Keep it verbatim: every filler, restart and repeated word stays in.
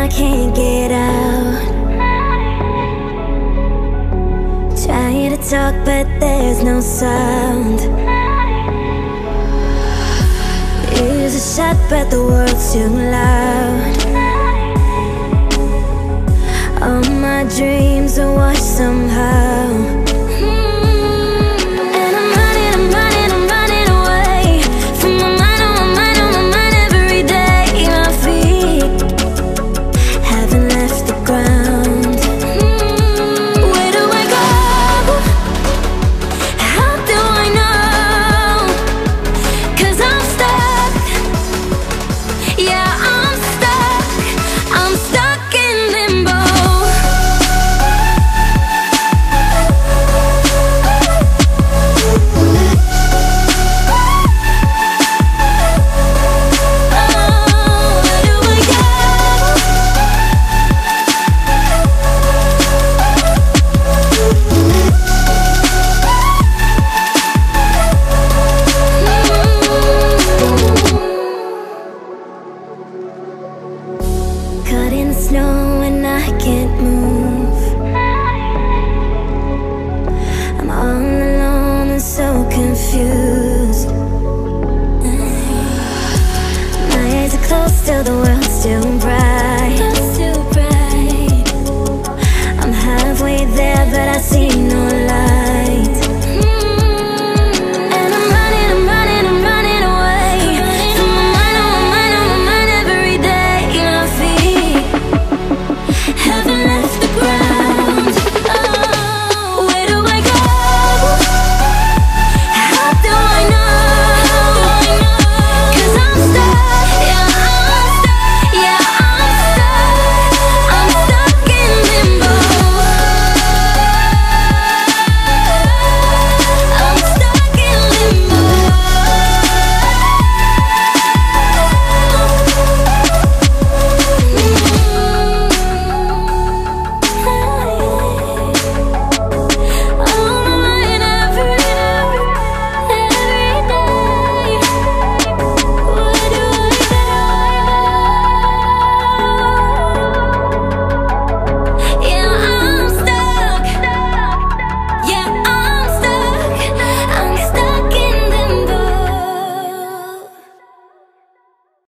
can't get out. Trying to talk but there's no sound. Use a shot but the world's too loud. All my dreams are washed somehow. Caught in the snow and I can't move. I'm all alone and so confused. My eyes are closed till the world